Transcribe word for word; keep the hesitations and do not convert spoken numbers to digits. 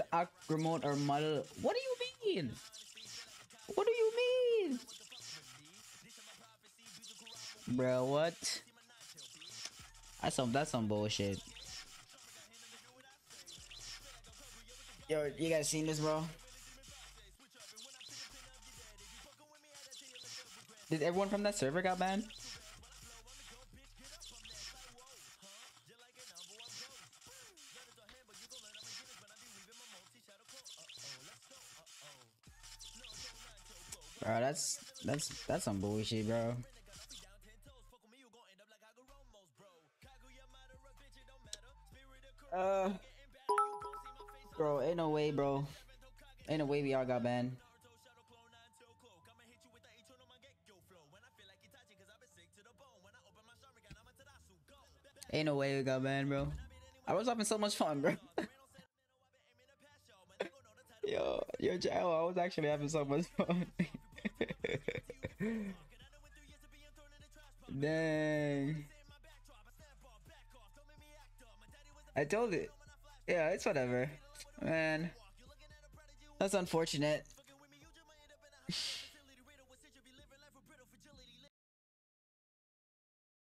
remote or model. What do you mean? What do you mean? Bro, what? That's some that's some bullshit. Yo, you guys seen this, bro? Did everyone from that server got banned? Bro, that's that's that's some bullshit, bro. Uh, bro, ain't no way, bro. Ain't no way we all got banned. Ain't no way we got banned, bro. I was having so much fun, bro. yo, yo, Joe, I was actually having so much fun. Dang. I told it. Yeah, it's whatever. Man. That's unfortunate.